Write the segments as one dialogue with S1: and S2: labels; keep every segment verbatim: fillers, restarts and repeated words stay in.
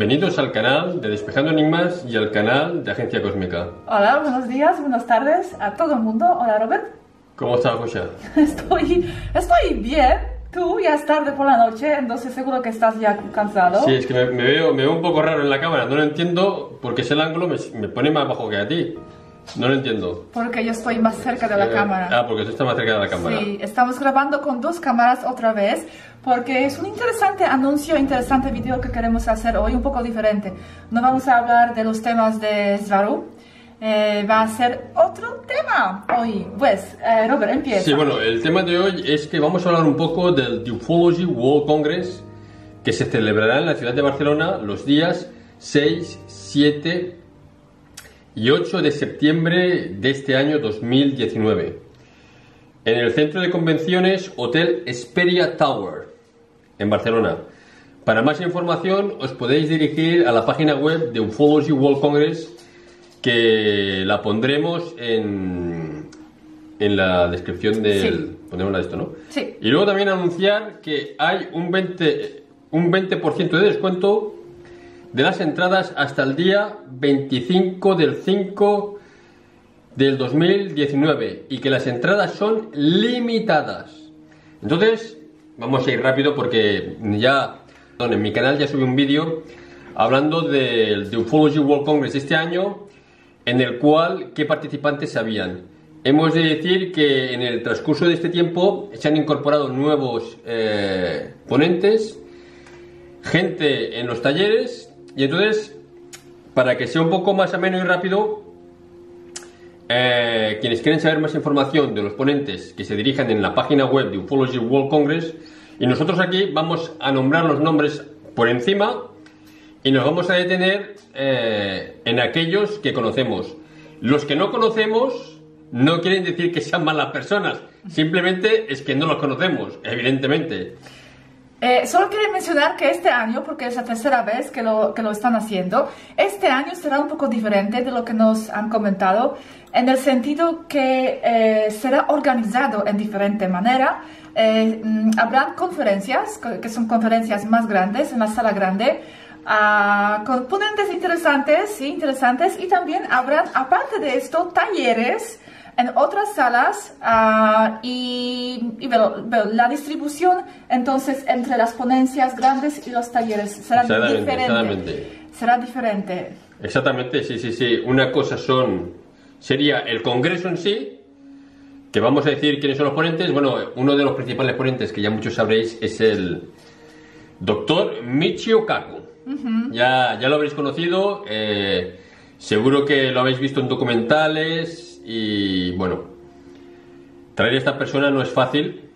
S1: Bienvenidos al canal de Despejando Enigmas y al canal de Agencia Cósmica.
S2: Hola, buenos días, buenas tardes a todo el mundo. Hola, Robert.
S1: ¿Cómo estás, José?
S2: Estoy, estoy bien. Tú ya es tarde por la noche, entonces seguro que estás ya cansado.
S1: Sí, es que me, me, veo, me veo un poco raro en la cámara. No lo entiendo porque ese ángulo me, me pone más bajo que a ti. No lo entiendo.
S2: Porque yo estoy más cerca de la
S1: eh,
S2: cámara.
S1: Ah, porque tú estás más cerca de la cámara.
S2: Sí, estamos grabando con dos cámaras otra vez porque es un interesante anuncio, interesante video que queremos hacer hoy, un poco diferente. No vamos a hablar de los temas de Svaru, eh, va a ser otro tema hoy. Pues, eh, Robert, empieza.
S1: Sí, bueno, el tema de hoy es que vamos a hablar un poco del The Ufology World Congress que se celebrará en la ciudad de Barcelona los días seis, siete y ocho de septiembre de este año dos mil diecinueve en el centro de convenciones Hotel Hesperia Tower en Barcelona. Para más información os podéis dirigir a la página web de Ufology World Congress, que la pondremos en, en la descripción del...
S2: Sí.
S1: Pondremos la de esto, ¿no?
S2: Sí.
S1: Y luego también anunciar que hay un veinte, un veinte por ciento de descuento de las entradas hasta el día veinticinco del cinco del dos mil diecinueve y que las entradas son limitadas. Entonces, vamos a ir rápido porque ya en mi canal ya subí un vídeo hablando del de Ufology World Congress este año, en el cual qué participantes habían. Hemos de decir que en el transcurso de este tiempo se han incorporado nuevos eh, ponentes, gente en los talleres. Y entonces, para que sea un poco más ameno y rápido, eh, quienes quieren saber más información de los ponentes, que se dirijan en la página web de Ufology World Congress, y nosotros aquí vamos a nombrar los nombres por encima y nos vamos a detener eh, en aquellos que conocemos. Los que no conocemos no quieren decir que sean malas personas, simplemente es que no los conocemos, evidentemente.
S2: Eh, solo quería mencionar que este año, porque es la tercera vez que lo, que lo están haciendo, este año será un poco diferente de lo que nos han comentado, en el sentido que eh, será organizado en diferente manera. Eh, habrán conferencias, que son conferencias más grandes, en la sala grande, uh, con ponentes interesantes, sí, interesantes, y también habrán, aparte de esto, talleres en otras salas uh, y, y veo, veo, la distribución entonces entre las ponencias grandes y los talleres será
S1: exactamente,
S2: diferente.
S1: Exactamente.
S2: Será diferente.
S1: Exactamente, sí, sí, sí. Una cosa son sería el congreso en sí, que vamos a decir quiénes son los ponentes. Bueno, uno de los principales ponentes, que ya muchos sabréis, es el doctor Michio Kaku. Uh-huh. Ya, ya lo habréis conocido, eh, seguro que lo habéis visto en documentales. Y bueno, traer a esta persona no es fácil.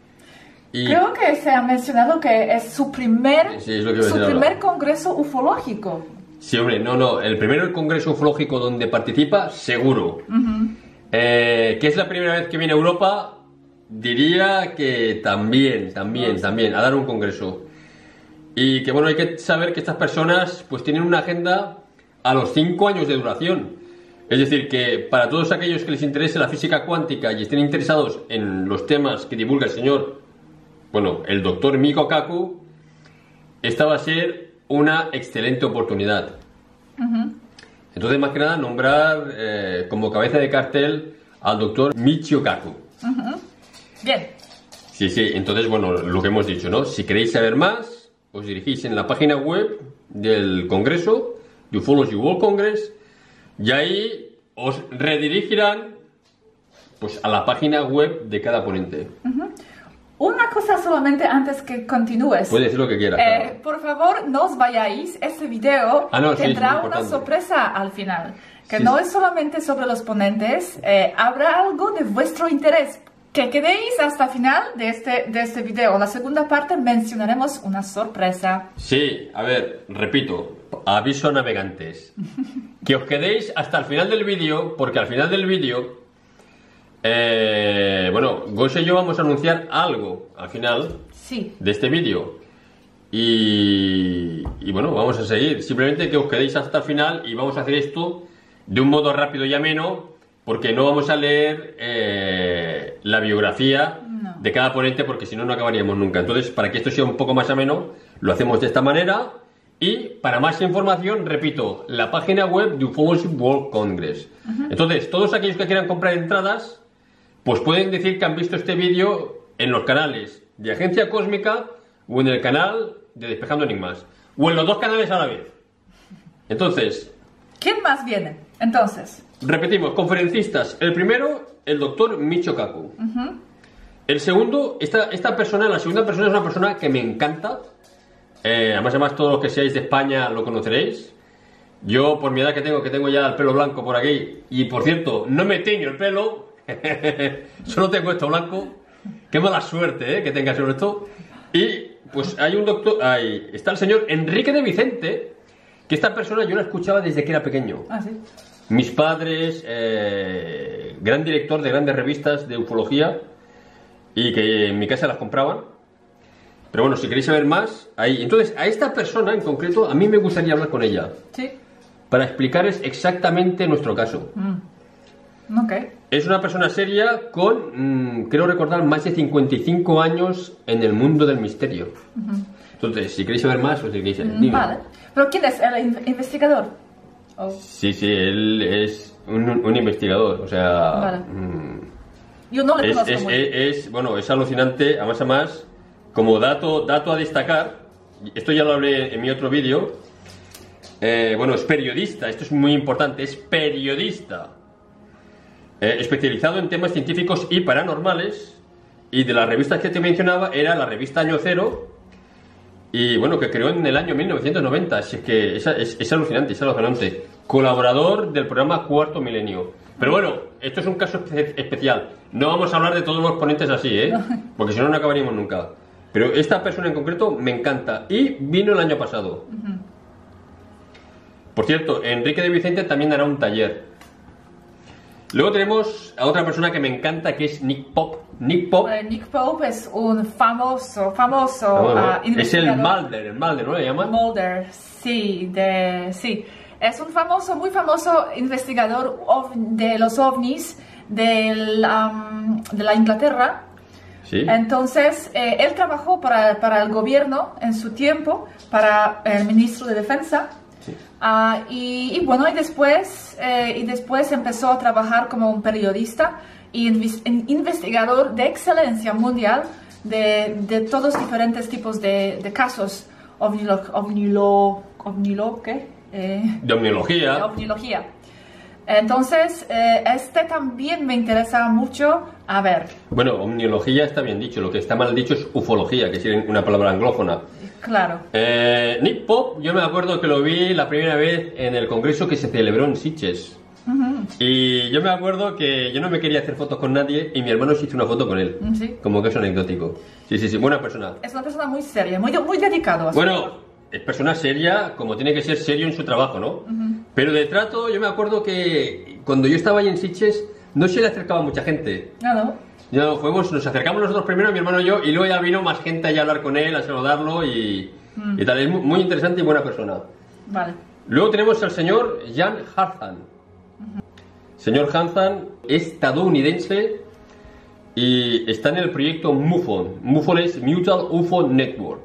S1: Y
S2: creo que se ha mencionado que es su primer,
S1: sí, es lo que
S2: su primer congreso ufológico.
S1: Sí, hombre, no, no, el primero congreso ufológico donde participa, seguro. Uh-huh. eh, que es la primera vez que viene a Europa, diría que también, también, también, a dar un congreso. Y que bueno, hay que saber que estas personas pues tienen una agenda a los cinco años de duración. Es decir, que para todos aquellos que les interese la física cuántica y estén interesados en los temas que divulga el señor, bueno, el doctor Michio Kaku, esta va a ser una excelente oportunidad. Uh-huh. Entonces, más que nada, nombrar eh, como cabeza de cartel al doctor Michio Kaku.
S2: Uh-huh. Bien.
S1: Sí, sí, entonces, bueno, lo que hemos dicho, ¿no? Si queréis saber más, os dirigís en la página web del Congreso, de Ufology World Congress, y ahí os redirigirán pues a la página web de cada ponente.
S2: Uh-huh. Una cosa solamente antes que continúes.
S1: Puedes decir lo que quieras.
S2: Eh,
S1: claro.
S2: Por favor, no os vayáis. Este video
S1: ah, no,
S2: tendrá
S1: sí,
S2: una sorpresa al final. Que
S1: sí,
S2: no
S1: sí.
S2: es solamente sobre los ponentes. Eh, habrá algo de vuestro interés. Que quedéis hasta el final de este, de este video. En la segunda parte mencionaremos una sorpresa.
S1: Sí, a ver, repito. Aviso a navegantes. Que os quedéis hasta el final del vídeo, porque al final del vídeo, eh, bueno, Gosha y yo vamos a anunciar algo al final
S2: sí.
S1: de este vídeo. Y, y bueno, vamos a seguir. Simplemente que os quedéis hasta el final y vamos a hacer esto de un modo rápido y ameno, porque no vamos a leer eh, la biografía no. de cada ponente, porque si no, no acabaríamos nunca. Entonces, para que esto sea un poco más ameno, lo hacemos de esta manera. Y para más información, repito, la página web de Ufology World Congress. Uh-huh. Entonces, todos aquellos que quieran comprar entradas, pues pueden decir que han visto este vídeo en los canales de Agencia Cósmica o en el canal de Despejando Enigmas. O en los dos canales a la vez. Entonces...
S2: ¿Quién más viene? Entonces...
S1: Repetimos, conferencistas. El primero, el doctor Michio Kaku. Uh-huh. El segundo, esta, esta persona, la segunda persona es una persona que me encanta. Eh, además, además, todos los que seáis de España lo conoceréis. Yo, por mi edad que tengo, que tengo ya el pelo blanco por aquí, y por cierto, no me teño el pelo, solo tengo esto blanco. Qué mala suerte, ¿eh? Que tenga sobre esto. Y, pues, hay un doctor, hay, está el señor Enrique de Vicente, que esta persona yo la escuchaba desde que era pequeño.
S2: Ah, sí.
S1: Mis padres, eh, gran director de grandes revistas de ufología, y que en mi casa las compraban. Pero bueno, si queréis saber más, ahí. Entonces, a esta persona en concreto, a mí me gustaría hablar con ella.
S2: Sí.
S1: Para explicarles exactamente nuestro caso.
S2: Mm. Ok.
S1: Es una persona seria con, mmm, creo recordar, más de cincuenta y cinco años en el mundo del misterio. Uh-huh. Entonces, si queréis saber más, pues si queréis saber.
S2: Mm, vale. ¿Pero quién es el in- investigador? Oh.
S1: Sí, sí, él es un, un investigador, o sea...
S2: Vale.
S1: Mmm,
S2: Yo no le
S1: es,
S2: conozco
S1: es,
S2: muy
S1: es, es, bueno, es alucinante, además, además, como dato, dato a destacar, esto ya lo hablé en mi otro vídeo, eh, bueno, es periodista, esto es muy importante, es periodista, eh, especializado en temas científicos y paranormales, y de las revistas que te mencionaba era la revista Año Cero, y bueno, que creó en el año mil novecientos noventa, así que es, es, es alucinante, es alucinante, colaborador del programa Cuarto Milenio. Pero bueno, esto es un caso espe- especial, no vamos a hablar de todos los ponentes así, ¿eh? Porque si no, no acabaríamos nunca. Pero esta persona en concreto me encanta y vino el año pasado. Uh-huh. Por cierto, Enrique de Vicente también dará un taller. Luego tenemos a otra persona que me encanta, que es Nick Pope. Nick Pope.
S2: Bueno, Nick Pope es un famoso, famoso
S1: no, no.
S2: Uh, investigador.
S1: Es el Mulder, el Mulder, ¿no le llaman?
S2: Mulder, sí, de, sí. Es un famoso, muy famoso investigador ov- de los ovnis del, um, de la Inglaterra.
S1: Sí.
S2: Entonces, eh, él trabajó para, para el gobierno en su tiempo, para el ministro de Defensa. Sí. Uh, y, y bueno, y después, eh, y después empezó a trabajar como un periodista y invis- investigador de excelencia mundial de, de todos diferentes tipos de, de casos ovnilo, ovnilo, ovnilo, ¿qué? Eh,
S1: de omniología.
S2: De omniología. Entonces, eh, este también me interesa mucho. A ver.
S1: Bueno, omniología está bien dicho, lo que está mal dicho es ufología, que es una palabra anglófona.
S2: Claro.
S1: Eh, Nick Pope, yo me acuerdo que lo vi la primera vez en el congreso que se celebró en Sitges. Uh-huh. Y yo me acuerdo que yo no me quería hacer fotos con nadie y mi hermano se hizo una foto con él.
S2: Sí.
S1: Como que es anecdótico. Sí, sí, sí, buena persona.
S2: Es una persona muy seria, muy, muy dedicado a su
S1: Bueno,
S2: trabajo.
S1: Es persona seria, como tiene que ser serio en su trabajo, ¿no? Uh-huh. Pero de trato, yo me acuerdo que cuando yo estaba ahí en Sitges, no se le acercaba mucha gente.
S2: Ah, ¿no?
S1: No, fuimos, nos acercamos nosotros primero, mi hermano y yo, y luego ya vino más gente allá a hablar con él, a saludarlo y, mm. y tal. Es muy, muy interesante y buena persona.
S2: Vale.
S1: Luego tenemos al señor Jan Harthan. Uh-huh. Señor Harthan, estadounidense, y está en el proyecto MUFON. MUFON es Mutual U F O Network.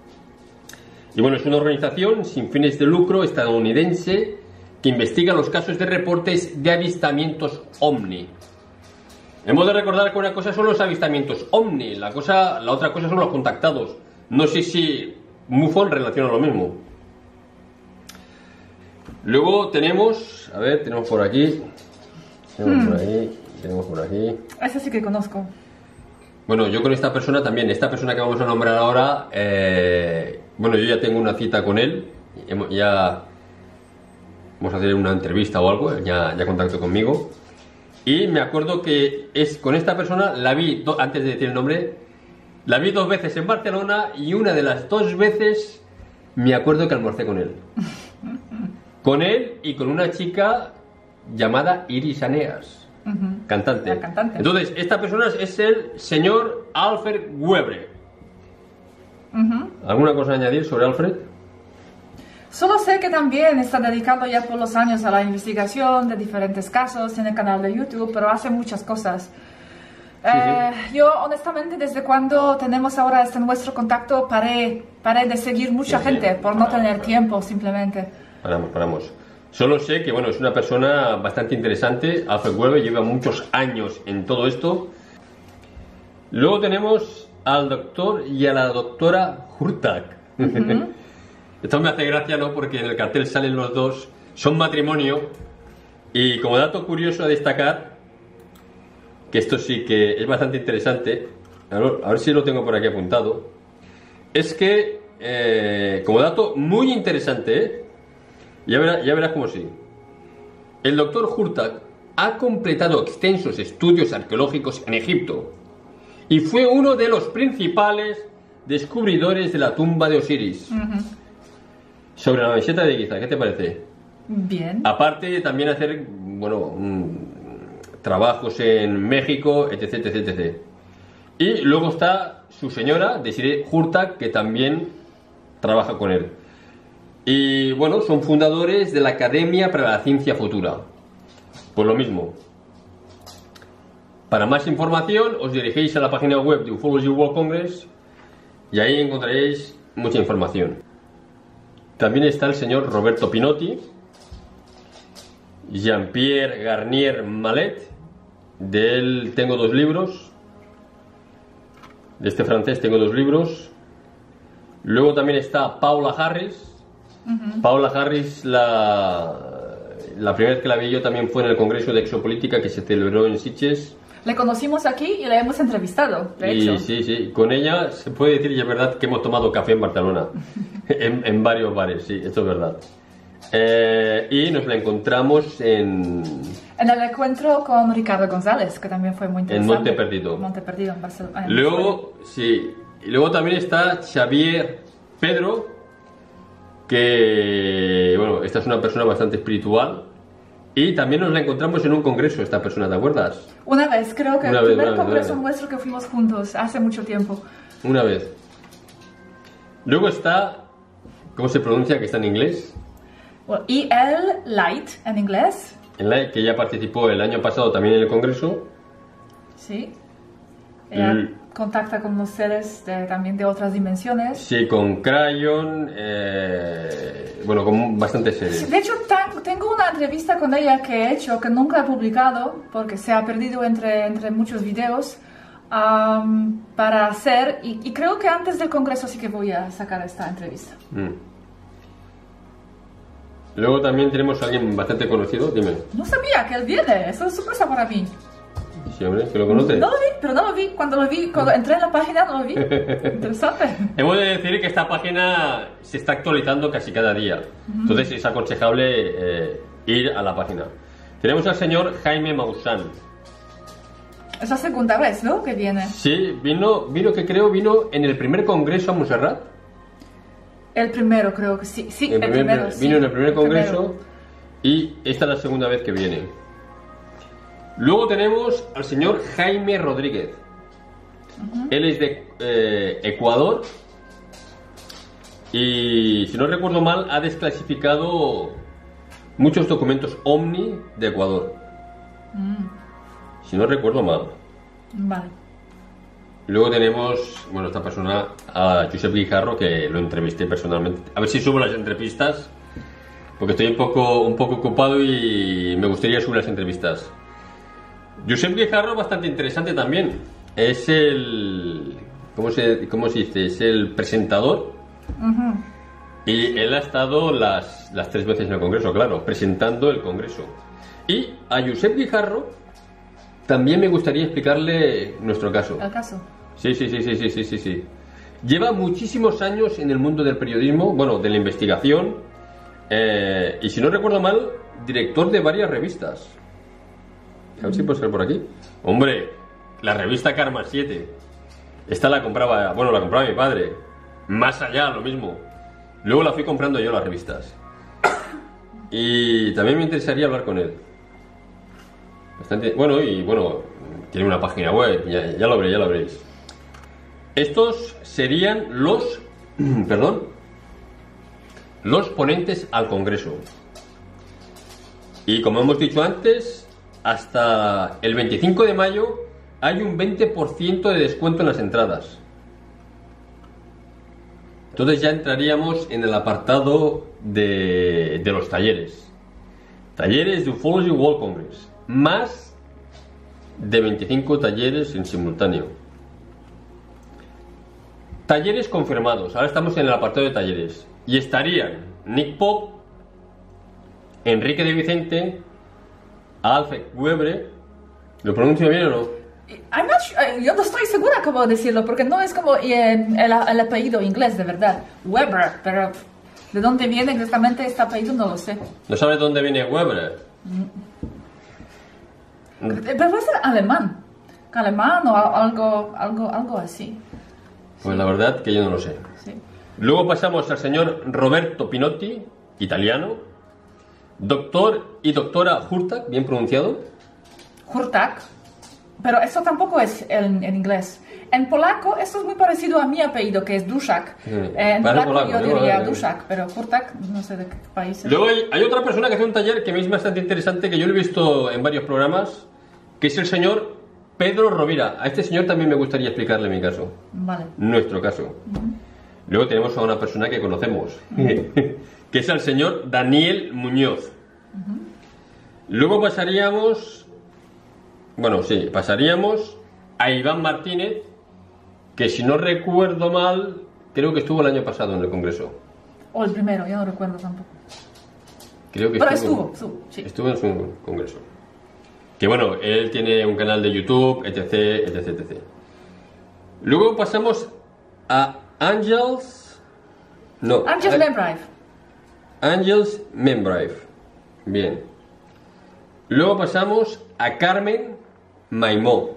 S1: Y bueno, es una organización sin fines de lucro estadounidense que investiga los casos de reportes de avistamientos ovni. Hemos de recordar que una cosa son los avistamientos ovni, la, cosa, la otra cosa son los contactados. No sé si MUFON relaciona lo mismo. Luego tenemos, a ver, tenemos por aquí, tenemos hmm. por ahí, tenemos por aquí.
S2: Ese sí que conozco.
S1: Bueno, yo con esta persona también, esta persona que vamos a nombrar ahora, eh, bueno, yo ya tengo una cita con él, ya vamos a hacer una entrevista o algo, ya, ya contacto conmigo. Y me acuerdo que es con esta persona, la vi, do, antes de decir el nombre, la vi dos veces en Barcelona y una de las dos veces me acuerdo que almorcé con él. Con él y con una chica llamada Iris Aneas, uh-huh. cantante.
S2: La cantante.
S1: Entonces, esta persona es el señor Alfred Webre. Uh-huh. ¿Alguna cosa a añadir sobre Alfred?
S2: Solo sé que también está dedicado ya por los años a la investigación de diferentes casos en el canal de YouTube, pero hace muchas cosas. Eh, sí, sí. Yo, honestamente, desde cuando tenemos ahora este nuestro contacto, paré, paré de seguir mucha
S1: sí,
S2: gente
S1: sí.
S2: por no tener paramos. tiempo, simplemente.
S1: Paramos, paramos. Solo sé que, bueno, es una persona bastante interesante. Alfred Weber lleva muchos años en todo esto. Luego tenemos al doctor y a la doctora Hurtak. Uh-huh. Esto me hace gracia, ¿no? Porque en el cartel salen los dos. Son matrimonio. Y como dato curioso a destacar, que esto sí que es bastante interesante, a ver, a ver si lo tengo por aquí apuntado, es que, eh, como dato muy interesante, ¿eh? ya, verás, ya verás cómo sí, el doctor Hurtak ha completado extensos estudios arqueológicos en Egipto y fue uno de los principales descubridores de la tumba de Osiris. Uh-huh. Sobre la meseta de Giza, ¿qué te parece?
S2: Bien.
S1: Aparte también hacer, bueno, mmm, trabajos en México, etc, etc, etcétera. Y luego está su señora, Desiree Hurtak, que también trabaja con él. Y bueno, son fundadores de la Academia para la Ciencia Futura. Pues lo mismo. Para más información os dirigéis a la página web de Ufology World Congress y ahí encontraréis mucha información. También está el señor Roberto Pinotti, Jean-Pierre Garnier Mallet, de él tengo dos libros, de este francés tengo dos libros. Luego también está Paula Harris. Uh-huh. Paula Harris, la, la primera vez que la vi yo también fue en el Congreso de Exopolítica que se celebró en Sitges.
S2: Le conocimos aquí y la hemos entrevistado, de
S1: y,
S2: hecho.
S1: Sí, sí, con ella se puede decir, y es verdad, que hemos tomado café en Barcelona, en, en varios bares, sí, esto es verdad. Eh, y nos la encontramos en...
S2: En el encuentro con Ricardo González, que también fue muy interesante.
S1: En Monte Perdido.
S2: Monte Perdido, en Barcelona. En
S1: luego, sí, y luego también está Xavier Pedro, que, bueno, esta es una persona bastante espiritual. Y también nos la encontramos en un congreso, esta persona, ¿te acuerdas?
S2: Una vez, creo que
S1: una
S2: el
S1: vez,
S2: primer
S1: una
S2: congreso
S1: vez,
S2: nuestro que fuimos juntos, hace mucho tiempo.
S1: Una vez. Luego está, ¿cómo se pronuncia? Que está en inglés.
S2: Well, E L Light, en inglés.
S1: En la, que ya participó el año pasado también en el congreso.
S2: Sí. Ella
S1: L
S2: contacta con los seres de, también de otras dimensiones.
S1: Sí, con Crayon, eh, bueno, con bastantes seres.
S2: Sí, de hecho, tan, tengo una entrevista con ella que he hecho, que nunca he publicado, porque se ha perdido entre, entre muchos videos, um, para hacer, y, y creo que antes del congreso sí que voy a sacar esta entrevista.
S1: Mm. Luego también tenemos a alguien bastante conocido, dime.
S2: No sabía que él viene, eso es sorpresa para mí.
S1: Sí, hombre, que lo conoces.
S2: No lo vi, pero no lo vi. Cuando lo vi, cuando entré en la página, no lo vi. Interesante.
S1: Hemos de decir que esta página se está actualizando casi cada día. Uh-huh. Entonces es aconsejable eh, ir a la página. Tenemos al señor Jaime Maussan.
S2: Es la segunda vez, ¿no? Que viene.
S1: Sí, vino, vino que creo, vino en el primer congreso a Montserrat.
S2: El primero, creo que sí. Sí, el,
S1: el
S2: primer,
S1: primero.
S2: Sí,
S1: vino en el primer
S2: el
S1: congreso
S2: primero.
S1: Y esta es la segunda vez que viene. Luego tenemos al señor Jaime Rodríguez. Uh-huh. Él es de eh, Ecuador y, si no recuerdo mal, ha desclasificado muchos documentos OVNI de Ecuador. Mm. Si no recuerdo mal.
S2: Vale.
S1: Luego tenemos, bueno, esta persona, a Josep Guijarro, que lo entrevisté personalmente. A ver si subo las entrevistas, porque estoy un poco, un poco ocupado y me gustaría subir las entrevistas. Josep Guijarro, bastante interesante también. Es el... ¿Cómo se, cómo se dice? Es el presentador. Uh-huh. Y él ha estado las, las tres veces en el congreso, claro, presentando el congreso. Y a Josep Guijarro también me gustaría explicarle nuestro caso.
S2: ¿El caso?
S1: Sí, sí, sí, sí, sí, sí, sí, sí. Lleva muchísimos años en el mundo del periodismo, bueno, de la investigación. Eh, y si no recuerdo mal, director de varias revistas. A ver si puede ser por aquí. Hombre, la revista Karma siete. Esta la compraba, bueno, la compraba mi padre. Más allá, lo mismo. Luego la fui comprando yo las revistas. Y también me interesaría hablar con él. Bastante, bueno, y bueno, tiene una página web, ya, ya lo veréis, ya lo veréis. Estos serían los, perdón, los ponentes al congreso. Y como hemos dicho antes, hasta el veinticinco de mayo hay un veinte por ciento de descuento en las entradas. Entonces ya entraríamos en el apartado de, de los talleres. Talleres de Ufology World Congress. Más de veinticinco talleres en simultáneo. Talleres confirmados. Ahora estamos en el apartado de talleres. Y estarían Nick Pop, Enrique de Vicente, Alfred Webre. ¿Lo pronuncio bien o no?
S2: I'm not sure, yo no estoy segura cómo decirlo, porque no es como el, el, el apellido inglés, de verdad. Weber, pero de dónde viene exactamente este apellido no lo sé.
S1: ¿No sabes de dónde viene Weber?
S2: Mm. Pero puede ser alemán. Alemán o algo, algo, algo así.
S1: Pues la verdad que yo no lo sé.
S2: Sí.
S1: Luego pasamos al señor Roberto Pinotti, italiano. Doctor y doctora Hurtak, bien pronunciado.
S2: Hurtak. Pero eso tampoco es en, en inglés. En polaco, esto es muy parecido a mi apellido, que es Duszak.
S1: Sí.
S2: Eh, en
S1: Polaco,
S2: polaco,
S1: polaco,
S2: yo diría
S1: ¿no?
S2: Duszak, pero Hurtak, no sé de qué país es.
S1: Luego hay, hay otra persona que hace un taller que a mí es bastante interesante, que yo lo he visto en varios programas, que es el señor Pedro Rovira. A este señor también me gustaría explicarle mi caso.
S2: Vale.
S1: Nuestro caso. Uh-huh. Luego tenemos a una persona que conocemos, uh-huh. que es el señor Daniel Muñoz. Uh-huh. Luego pasaríamos... Bueno, sí, pasaríamos a Iván Martínez, que si no recuerdo mal, creo que estuvo el año pasado en el Congreso.
S2: O el primero, yo no recuerdo tampoco.
S1: Creo que
S2: Pero
S1: estuvo,
S2: estuvo, estuvo, sí.
S1: Estuvo en su Congreso. Que bueno, él tiene un canal de YouTube, etc, etc, etcétera. Luego pasamos a Angels... No.
S2: Angels
S1: a...
S2: Membrive.
S1: Angels Membrive. Bien. Luego pasamos a Carmen Maimó.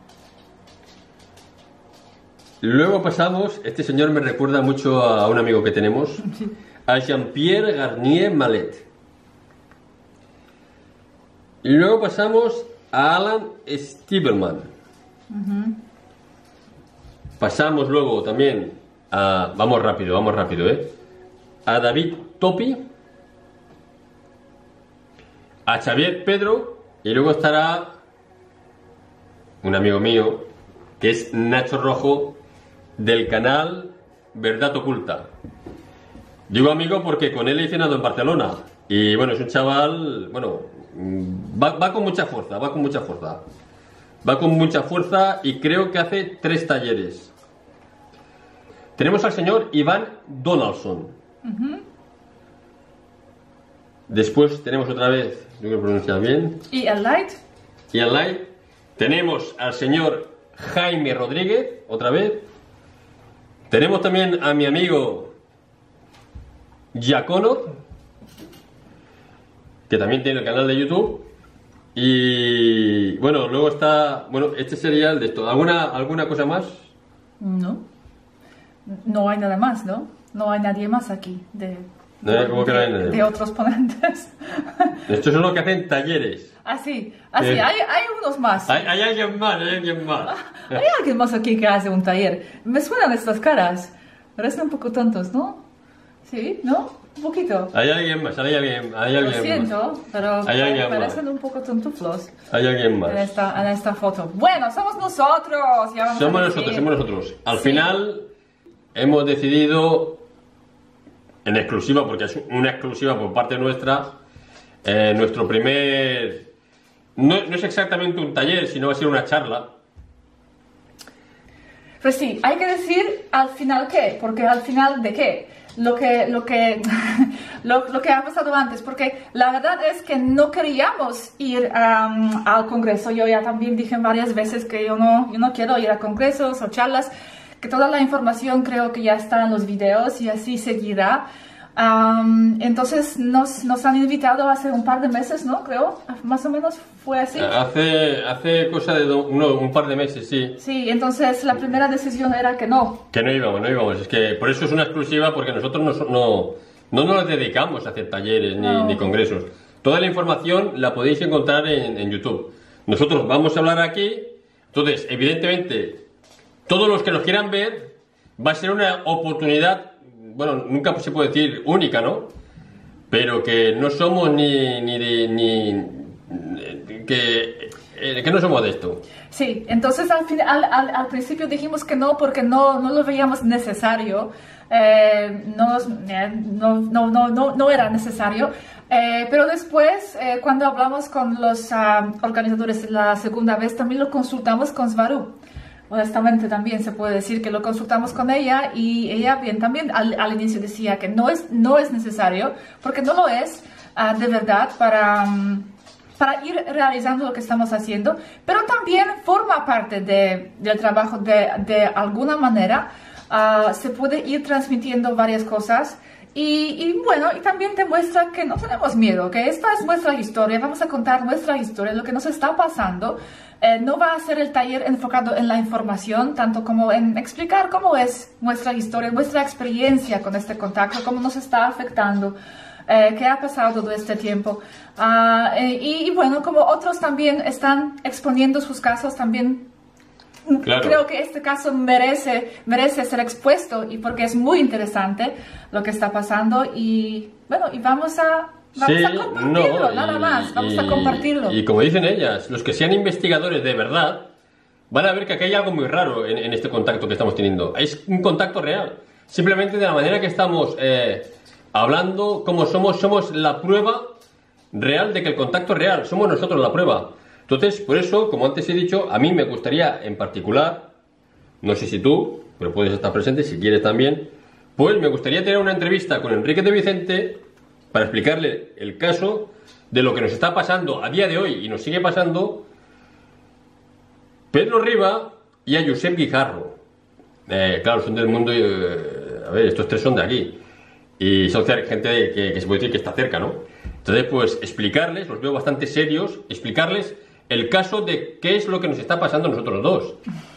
S1: Luego pasamos, este señor me recuerda mucho a un amigo que tenemos, sí. a Jean-Pierre Garnier Mallet. Y luego pasamos a Alan Stiebelman. Uh-huh. Pasamos luego también a, vamos rápido, vamos rápido, ¿eh? A David Topi, a Xavier Pedro, y luego estará un amigo mío, que es Nacho Rojo, del canal Verdad Oculta. Digo amigo porque con él he cenado en Barcelona. Y bueno, es un chaval, bueno, va, va con mucha fuerza, va con mucha fuerza. Va con mucha fuerza y creo que hace tres talleres. Tenemos al señor Iván Donaldson. Uh-huh. Después tenemos otra vez, yo creo que pronunciar bien.
S2: ¿Y el Light?
S1: Y el Light. Tenemos al señor Jaime Rodríguez, otra vez. Tenemos también a mi amigo Giacono, que también tiene el canal de YouTube. Y bueno, luego está, bueno, este sería el de esto. ¿Alguna, alguna cosa más?
S2: No. No hay nada más, ¿no? No hay nadie más aquí de,
S1: no, ¿cómo que no hay nadie?
S2: de, de otros ponentes.
S1: Estos son los que hacen talleres.
S2: Ah, sí, ah, sí.
S1: Eh,
S2: hay, hay unos más.
S1: Hay, hay alguien más, hay alguien más.
S2: Hay alguien más aquí que hace un taller. Me suenan estas caras. Parecen un poco tontos, ¿no? Sí, ¿no? Un poquito.
S1: Hay alguien más, hay alguien, hay alguien
S2: Lo siento,
S1: más.
S2: pero
S1: hay alguien
S2: parecen
S1: más.
S2: un poco tontuflos.
S1: Hay alguien más.
S2: En esta, en esta foto. Bueno, somos nosotros. Ya vamos
S1: somos
S2: a
S1: nosotros, somos nosotros. Al
S2: sí.
S1: final hemos decidido, en exclusiva, porque es una exclusiva por parte nuestra, eh, nuestro primer... No, no es exactamente un taller, sino va a ser una charla.
S2: Pues sí, hay que decir al final qué, porque al final de qué, lo que, lo que, lo, lo que ha pasado antes, porque la verdad es que no queríamos ir um, al congreso. Yo ya también dije varias veces que yo no, yo no quiero ir a congresos o charlas, que toda la información creo que ya está en los videos y así seguirá. Um, entonces nos, nos han invitado hace un par de meses, ¿no? Creo, más o menos fue así.
S1: Hace, hace cosa de do, no, un par de meses, sí.
S2: Sí, entonces la primera decisión era que no.
S1: Que no íbamos, no íbamos. Es que por eso es una exclusiva, porque nosotros no, no, no nos dedicamos a hacer talleres ni, no. ni congresos. Toda la información la podéis encontrar en, en YouTube. Nosotros vamos a hablar aquí, entonces, evidentemente, todos los que nos quieran ver, va a ser una oportunidad. Bueno, nunca se puede decir única, ¿no? Pero que no somos ni, ni, de, ni que que no somos de esto.
S2: Sí, entonces al, fin, al, al, al principio dijimos que no porque no, no lo veíamos necesario, eh, no, eh, no, no, no, no, no era necesario, eh, pero después eh, cuando hablamos con los uh, organizadores la segunda vez también lo consultamos con Svaru. Honestamente también se puede decir que lo consultamos con ella y ella bien también al, al inicio decía que no es, no es necesario, porque no lo es uh, de verdad para, um, para ir realizando lo que estamos haciendo, pero también forma parte de, del trabajo de, de alguna manera, uh, se puede ir transmitiendo varias cosas. Y, y bueno, y también demuestra que no tenemos miedo, que esta es nuestra historia, vamos a contar nuestra historia, lo que nos está pasando. Eh, no va a ser el taller enfocado en la información, tanto como en explicar cómo es nuestra historia, nuestra experiencia con este contacto, cómo nos está afectando, eh, qué ha pasado todo este tiempo. Uh, eh, y, y bueno, como otros también están exponiendo sus casos, también claro. Creo que este caso merece, merece ser expuesto y porque es muy interesante lo que está pasando y bueno, y vamos a... Vamos
S1: sí,
S2: a compartirlo,
S1: no,
S2: nada
S1: y,
S2: más, vamos
S1: y,
S2: a compartirlo.
S1: Y como dicen ellas, los que sean investigadores de verdad van a ver que aquí hay algo muy raro en, en este contacto que estamos teniendo. Es un contacto real. Simplemente de la manera que estamos eh, hablando, como somos, somos la prueba real de que el contacto es real. Somos nosotros la prueba. Entonces, por eso, como antes he dicho, a mí me gustaría en particular, no sé si tú, pero puedes estar presente si quieres también, pues me gustaría tener una entrevista con Enrique de Vicente para explicarle el caso de lo que nos está pasando a día de hoy y nos sigue pasando Pedro Riba y a Josep Guijarro. Eh, claro, son del mundo, eh, a ver, estos tres son de aquí y son gente que, que se puede decir que está cerca, ¿no? Entonces, pues explicarles, los veo bastante serios, explicarles el caso de qué es lo que nos está pasando a nosotros dos.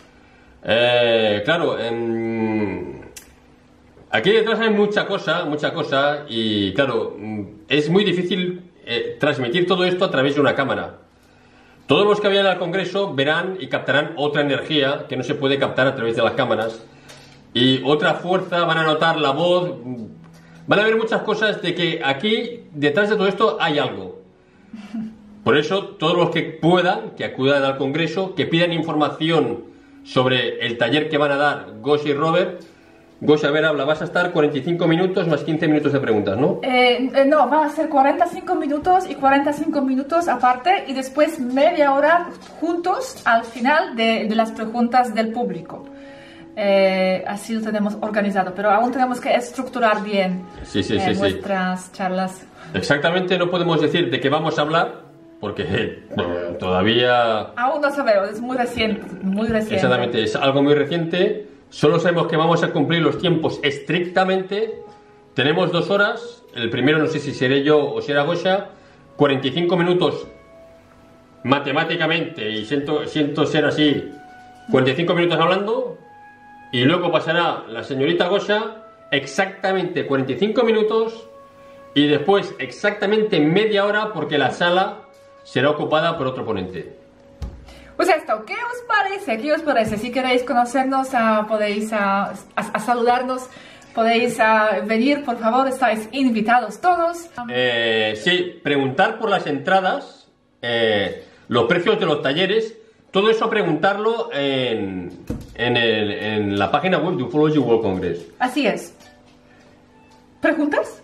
S1: Eh, claro, en... aquí detrás hay mucha cosa, mucha cosa y claro, es muy difícil eh, transmitir todo esto a través de una cámara. Todos los que vayan al Congreso verán y captarán otra energía que no se puede captar a través de las cámaras y otra fuerza, van a notar la voz, van a ver muchas cosas de que aquí detrás de todo esto hay algo. Por eso, todos los que puedan, que acudan al Congreso, que pidan información sobre el taller que van a dar Gosha y Robert. Gosha, a ver, habla, vas a estar cuarenta y cinco minutos más quince minutos de preguntas, ¿no?
S2: Eh, eh, no, va a ser cuarenta y cinco minutos y cuarenta y cinco minutos aparte y después media hora juntos al final de, de las preguntas del público. Eh, así lo tenemos organizado, pero aún tenemos que estructurar bien
S1: sí, sí,
S2: eh,
S1: sí,
S2: nuestras
S1: sí.
S2: charlas.
S1: Exactamente, no podemos decir de qué vamos a hablar, porque eh, todavía...
S2: Aún no sabemos, es muy reciente, muy reciente.
S1: Exactamente, es algo muy reciente. Solo sabemos que vamos a cumplir los tiempos estrictamente. Tenemos dos horas. El primero no sé si seré yo o será Gosha. cuarenta y cinco minutos matemáticamente, y siento, siento ser así, cuarenta y cinco minutos hablando. Y luego pasará la señorita Gosha exactamente cuarenta y cinco minutos. Y después exactamente media hora porque la sala será ocupada por otro ponente.
S2: Pues esto, ¿qué os parece? ¿Qué os parece? Si queréis conocernos, uh, podéis uh, a, a saludarnos, podéis uh, venir, por favor, estáis invitados todos.
S1: Eh, sí, preguntar por las entradas, eh, los precios de los talleres, todo eso preguntarlo en, en, el, en la página web de Ufology World Congress.
S2: Así es. ¿Preguntas?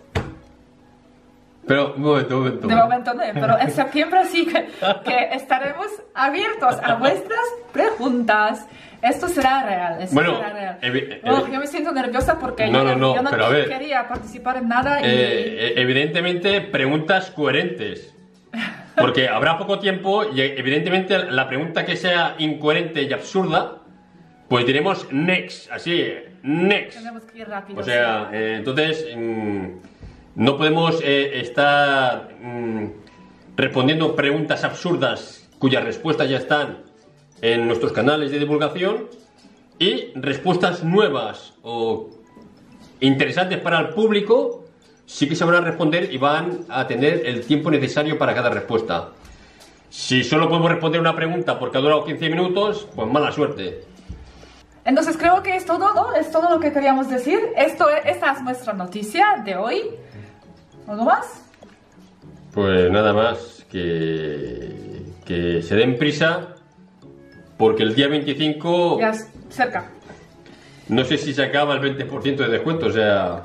S1: Pero, un momento, un momento.
S2: De momento no, pero en septiembre sí que, que estaremos abiertos a vuestras preguntas. Esto será real. Esto
S1: bueno,
S2: será real.
S1: Evi
S2: oh, yo me siento nerviosa porque
S1: no,
S2: yo
S1: no, no,
S2: yo no
S1: pero a ver,
S2: quería participar en nada. Y...
S1: Eh, evidentemente, preguntas coherentes. Porque habrá poco tiempo y evidentemente la pregunta que sea incoherente y absurda, pues diremos next, así, next.
S2: Tenemos que ir rápido.
S1: O sea, eh, entonces... Mmm, no podemos eh, estar mmm, respondiendo preguntas absurdas cuyas respuestas ya están en nuestros canales de divulgación y respuestas nuevas o interesantes para el público sí que se van a responder y van a tener el tiempo necesario para cada respuesta. Si solo podemos responder una pregunta porque ha durado quince minutos, pues mala suerte.
S2: Entonces creo que es todo, ¿no? Es todo lo que queríamos decir. Esto es, esta es nuestra noticia de hoy. ¿Algo más?
S1: Pues nada más que, que se den prisa, porque el día veinticinco...
S2: Ya es cerca.
S1: No sé si se acaba el veinte por ciento de descuento, o sea...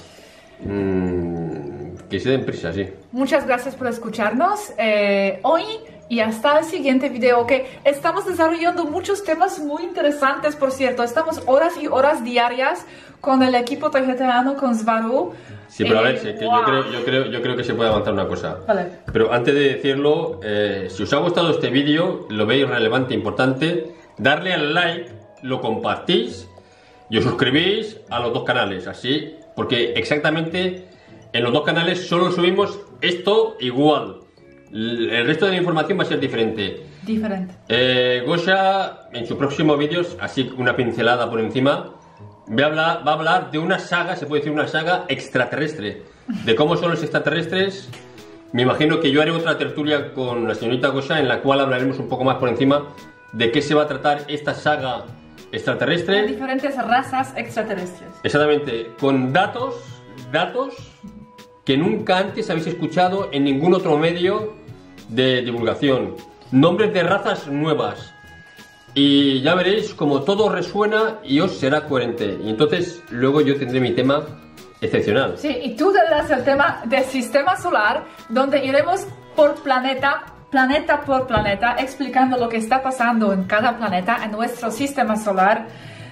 S1: Mmm, que se den prisa, sí.
S2: Muchas gracias por escucharnos eh, hoy y hasta el siguiente video, que estamos desarrollando muchos temas muy interesantes, por cierto. Estamos horas y horas diarias con el equipo tarjetiano, con Svaru.
S1: Sí, pero
S2: eh,
S1: a ver, sí, que
S2: wow.
S1: yo, creo, yo, creo, yo creo que se puede avanzar una cosa.
S2: Vale.
S1: Pero antes de decirlo, eh, si os ha gustado este vídeo, lo veis relevante e importante, darle al like, lo compartís y os suscribís a los dos canales, así, porque exactamente en los dos canales solo subimos esto igual. El resto de la información va a ser diferente.
S2: Diferente.
S1: Eh, Gosha, en sus próximos vídeos, así una pincelada por encima, va a, hablar, va a hablar de una saga, se puede decir una saga extraterrestre, de cómo son los extraterrestres. Me imagino que yo haré otra tertulia con la señorita Gosha, en la cual hablaremos un poco más por encima de qué se va a tratar esta saga extraterrestre.
S2: De diferentes razas extraterrestres.
S1: Exactamente, con datos, datos que nunca antes habéis escuchado en ningún otro medio de divulgación. Nombres de razas nuevas. Y ya veréis como todo resuena y os será coherente. Y entonces luego yo tendré mi tema excepcional.
S2: Sí, y tú tendrás el tema del sistema solar, donde iremos por planeta, planeta por planeta, explicando lo que está pasando en cada planeta, en nuestro sistema solar.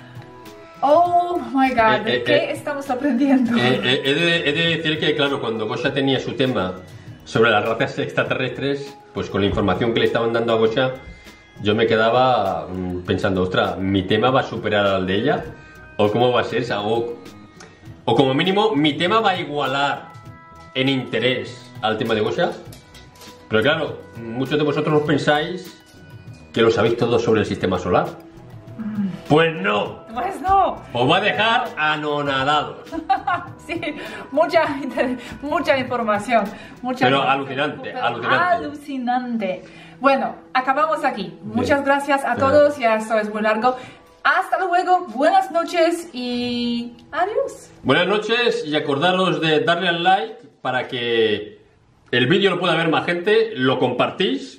S2: Oh my god, ¿de
S1: eh,
S2: qué
S1: eh,
S2: estamos aprendiendo?
S1: Eh, eh, he, de, he de decir que, claro, cuando Gosha tenía su tema sobre las razas extraterrestres, pues con la información que le estaban dando a Gosha, yo me quedaba mmm, pensando, ostras, ¿mi tema va a superar al de ella? ¿O cómo va a ser? O, o como mínimo, ¿mi tema va a igualar en interés al tema de Gosha? Pero claro, muchos de vosotros pensáis que lo sabéis todo sobre el sistema solar. Pues no.
S2: Pues no.
S1: Os va a dejar anonadados.
S2: Sí, mucha, mucha información. Mucha
S1: Pero
S2: información,
S1: alucinante,
S2: pero
S1: alucinante.
S2: Alucinante. Bueno, acabamos aquí. Muchas
S1: Bien.
S2: gracias a todos. Ya esto es muy largo. Hasta luego. Buenas noches y adiós.
S1: Buenas noches y acordaros de darle al like para que el vídeo lo pueda ver más gente. Lo compartís.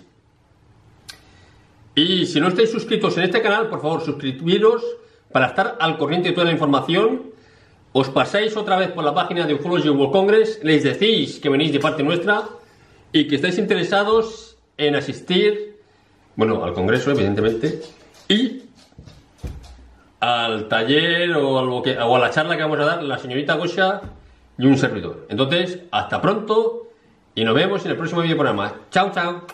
S1: Y si no estáis suscritos en este canal, por favor, suscribiros para estar al corriente de toda la información. Os pasáis otra vez por la página de Ufology World Congress, les decís que venís de parte nuestra y que estáis interesados en asistir, bueno, al congreso, evidentemente, y al taller o a, lo que, o a la charla que vamos a dar la señorita Gosha y un servidor. Entonces, hasta pronto y nos vemos en el próximo vídeo programa. Chao, chao.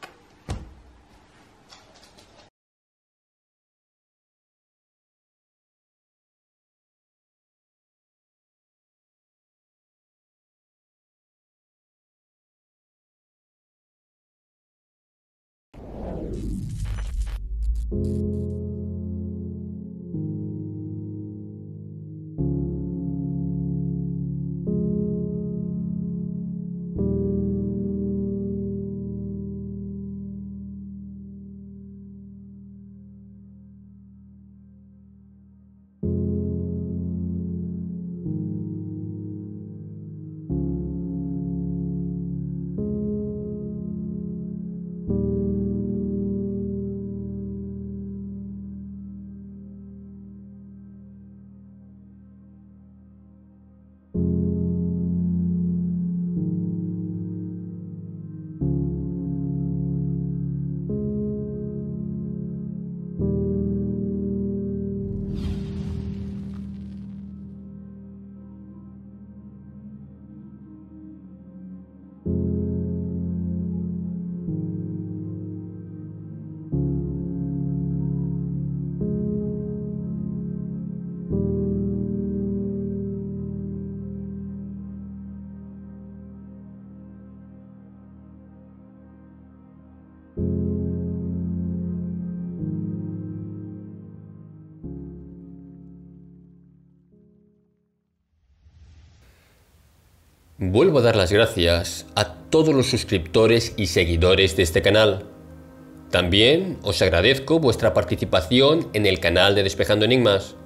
S1: Vuelvo a dar las gracias a todos los suscriptores y seguidores de este canal. También os agradezco vuestra participación en el canal de Despejando Enigmas.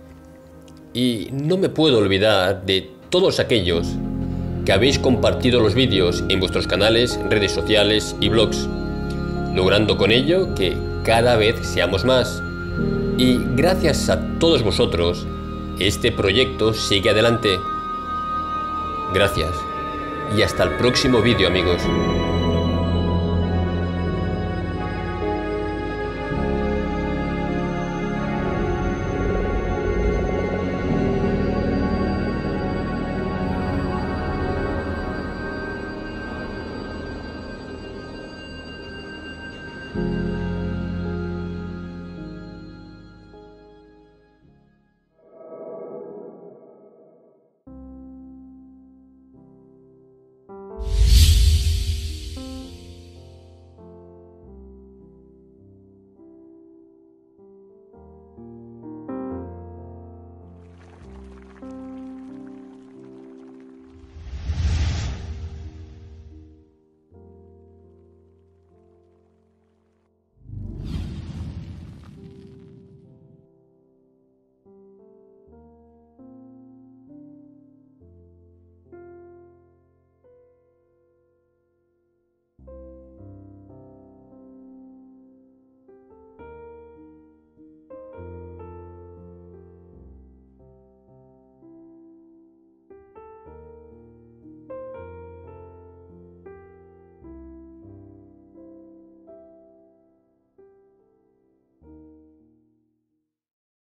S1: Y no me puedo olvidar de todos aquellos que habéis compartido los vídeos en vuestros canales, redes sociales y blogs. logrando con ello que cada vez seamos más. Y gracias a todos vosotros, este proyecto sigue adelante. Gracias y hasta el próximo vídeo, amigos.